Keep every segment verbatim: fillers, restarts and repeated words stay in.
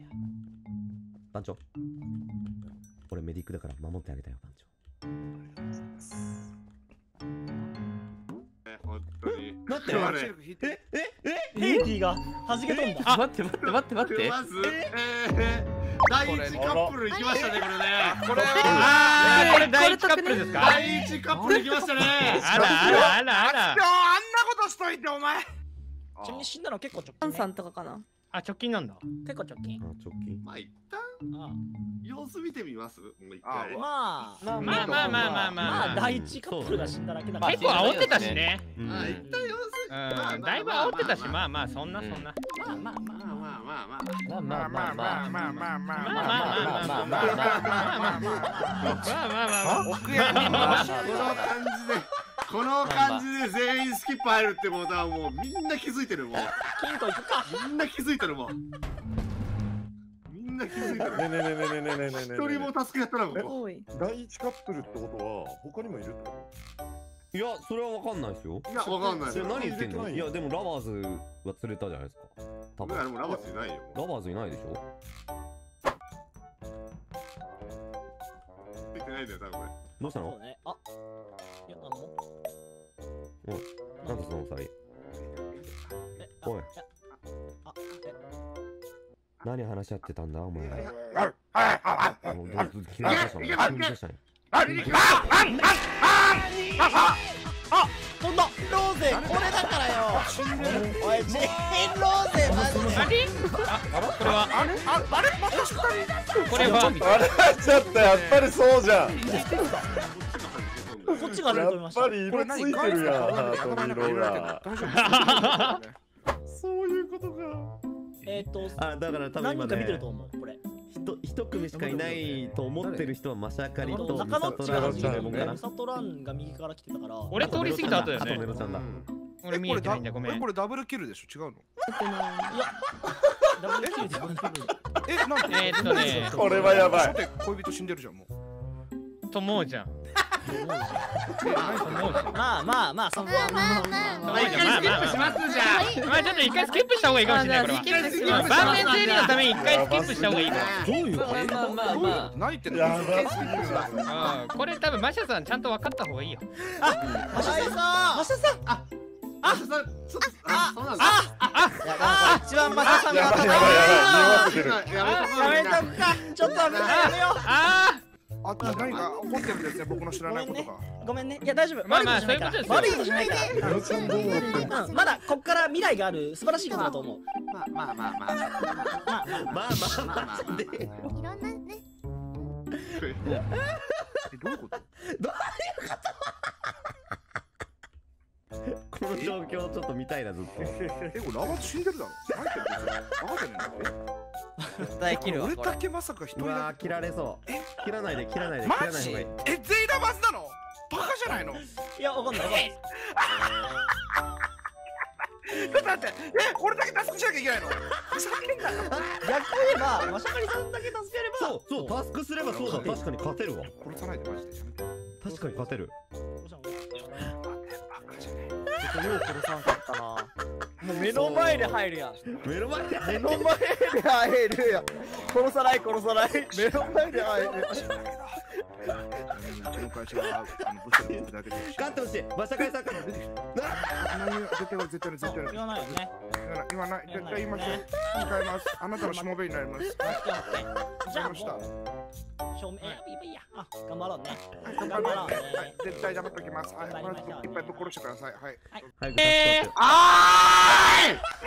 番長、俺メディックだから守ってあげたよ、番長。 本当に。 待ってあれえええヘイティが弾け飛んだ。 あ待って待って待って待ってまず、えー、第一カップル行きましたね、これね。これあー、 は、 これ第一カップルですか？ 第一カップル行きましたね。 あらあらあらあら。 あんなことしといて、お前。 ちなみに死んだの結構直近、 パンさんね。 とかかな。 あ、直近なんだ。 結構直近。 あ、直近。 まあ、一旦、 あ様子見てみますもう一回。 まあ、 まあまあまあまあまあまあ。 まあ、第一カップルが死んだだけだから。 結構煽ってたしね。 うんあ、一旦様子うん、だいぶ煽ってたし、まあまあ、そんなそんな。 まあまあまあまあまあまあまあ。 まあまあまあまあまあまあまあまあまあまあまあまあまあまあまあまあまあ。 奥やこの感じで、この感じで全員スキップ入るってことはもうみんな気づいてるもん。 金庫行くか。 みんな気づいてるもん。みんな気づいてる。 ねえねえねえねえねえねえねえねえ一人も助けやったらもう。 多い。 第一カップルってことは他にもいるってこいや、それはわかんないですよ。 いや、わかんない。 それ何言ってんの？ 入れてないいや、でもラバーズは釣れたじゃないですか。多分。 僕らでもラバスいないよ。 ラバーズいないでしょ？ ついてないんだよ、多分これ。 どうしたのそう？ね。あ、いや、あの、 なんでその二人。 え、あおいやあ、え、 何話し合ってたんだお前ら。 あもうどうどう急にどうしたの？急にどうしたの？ 飛んだローゼ、これだからよ。おい、ジェーンローゼ、マジで。 あれ？あ、これは。あれ？あ、あれ？これは。 とあれちょっとやっぱりそうじゃん。 こっちがや飛びました。 っぱり色ついてるやん、ハートの色が。そういうことか。 えっと、 あ、だから多分今何人か見てるねと、思う、これ。 一一組しかいないと思ってる人はマシャカリとミ中野サトランっちが右ジで僕かなから、。サトランが右から来てたから。 俺通り過ぎた後だよあとネね。 ロちゃんだ。 俺見えてないんだ、ごめん。 これダブルキルでしょ違うのダブルキルでダブルキルでえ、なんでえーっとねこれはやばい。 初手恋人死んでるじゃんもうと思うじゃん。 まあまあまあ、そこはまあまあまあまあ。 一回スキップしますじゃん。まあちょっと一回スキップした方がいいかもしれないこれは。 スキップします。 盤面整理のために一回スキップした方がいいかどういうこまあまあまあまあ。 何言ってんのやばすぎるら。うん、これ多分マシャさんちゃんと分かった方がいいよ。 マシャさんマシャさんあ、あ、ちょっと、あ、そうなんだ。 いや、なんか一番マシャさんがやばいやばいやばい。匂わせてる。 やめとこうやめとくか。ちょっと危ないやめよああ、何か起こってるんですね僕の知らないことがう。ごめんね。いや、大丈夫。 まあまあ悪いことじゃないから。悪いことじゃないから。 ネロちゃんどう思ってんの？ うん、まだこっから未来がある素晴らしいことだと思う。 まあまあまあまあ。 まあまあまあまあまあで。 いろんなね。 え、どういうことこの状況ちょっと見たいなずっと。 え、これラバー死んでるだろ何言ってんの分かってんの絶対切るわこれ。 俺だけまさか一人うわだー切られそう。切らないで切らないで切マジらない方がいい。 え、全員ラバーズなのバカじゃないのいや、わかんないわかんない。 だってだって、え、俺だけタスクしなきゃいけないの叫んだよ逆を言えば、マシャカリさんだけ助ければ。 そうそうタスクすればそうだ確かに勝てるわ。 殺さないでマジでやめて確かに勝てる。 バカよう殺さんかったな。もう目の前で入るやん。 目の前で目の前で入るやん。殺さない殺さない。目の前で入る。 うちの会社はあの部署のだけで勝ってほしい。馬車会さんから出てき何絶対絶対絶対言わないよね。 言わない絶対言いません。使います。あなたのしもべになります。 じゃあもうした。 照明いいいや。あ、頑張ろうね。 頑張ろうね。絶対頑張っておきます。はい、まずいっぱいぶっ殺してください。はい。 早く出してあ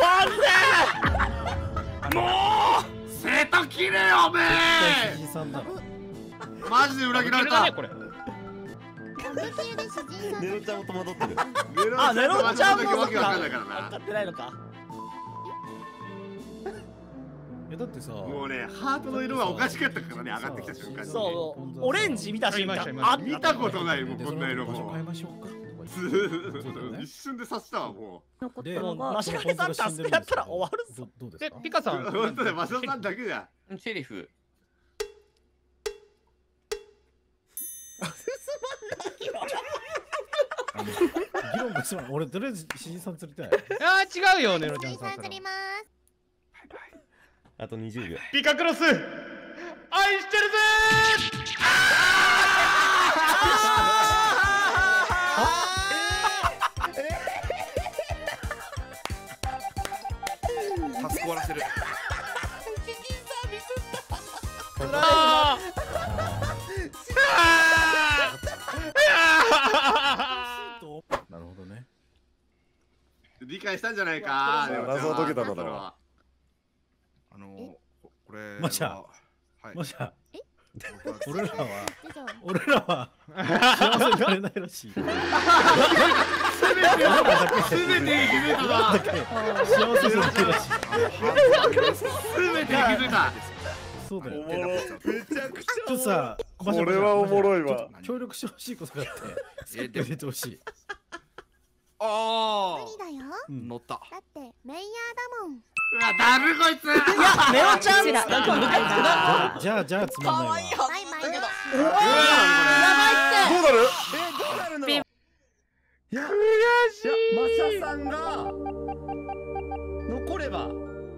ーいもう瀬戸切れよおめえじさんだろ。 マジで裏切られたこれ。 ネロちゃんも戸惑ってる。 あ、ネロちゃんもわけわかんないからな分かってないのか。 えだってさ、 もうねハートの色がおかしかったからね上がってきた瞬間にそう、オレンジ見た瞬間、あ、 見たことないもんでこんな色その場所変えもましょうか。 一瞬で刺したわもで、 もうマシュマロさん助けやったら終わるぞ。 どどうですか。 でピカさ、 うん本当だマショさんだけだシェリフ。 議論がすまん。俺とりあえずしじさん釣りたい。 あー違うよネロちゃんさん。 あとにじゅうびょう。 ピカクロス愛してるぜタスク終わらせる。 あなるほどね。 理解したんじゃないか謎は解けたのだろうあのこれマシャはい。 もしや僕は俺らは俺らは幸せになれないらしい。 すべてに気づいたな幸せになれないらしい。 すべてに気づいたそうだよ。 おもろ。 めちゃくちちょっとさ、 これはおもろいわ。 協力してほしいことがあって、 え入れてほしい。 あ無理だよ。 うん乗った。 だってメイヤーだもん。 うわだるこいついや、ネロちゃんなんかムカつくな。 じゃあじゃあつまんないわ。 バイバイだ。 うわー、 どうなる？ えどうなるの？いや悔しい。マシャさんが残れば。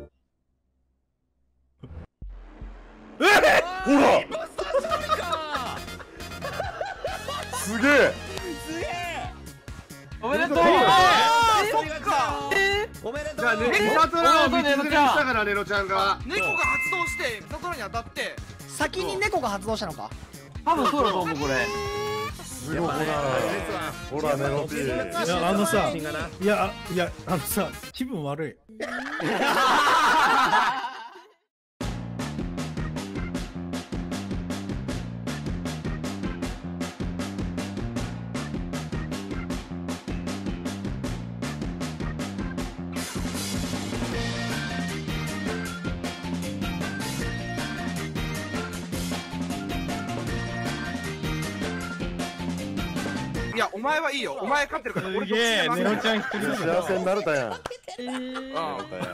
ほらマスター勝利か。 すげえ。 すげえ。 おめでとう。 あーそっか。おめでとう。 じゃあねミサトラを道連れにしたからネロちゃんが猫が発動してミサトラに当たって先に猫が発動したのか。 多分そうだと思うこれ。 すごいほら。ほらネロピー。 いやあのさ、 自信がな。 いやいやあのさ気分悪い。 いやお前はいいよお前勝ってるから俺すげえネロちゃん一人だ幸せになれたやん。 うんなれたやん。